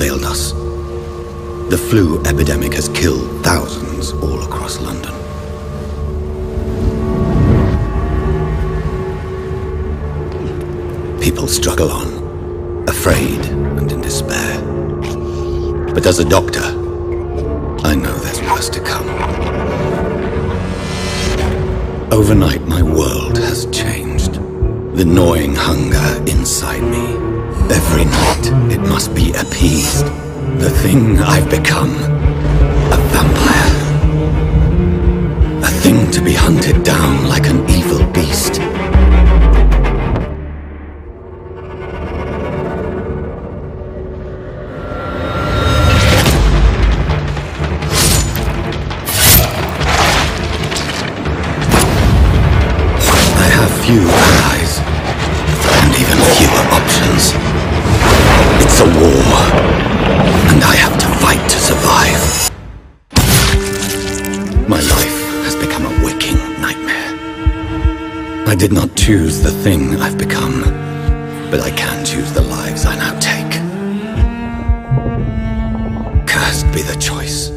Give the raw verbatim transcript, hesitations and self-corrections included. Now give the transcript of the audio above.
failed us. The flu epidemic has killed thousands all across London. People struggle on, afraid and in despair. But as a doctor, I know there's worse to come. Overnight, my world has changed. The gnawing hunger inside me. Every night, it must be appeased. The thing I've become. A vampire. A thing to be hunted down like an evil beast. Few allies, and even fewer options. It's a war, and I have to fight to survive. My life has become a waking nightmare. I did not choose the thing I've become, but I can choose the lives I now take. Cursed be the choice.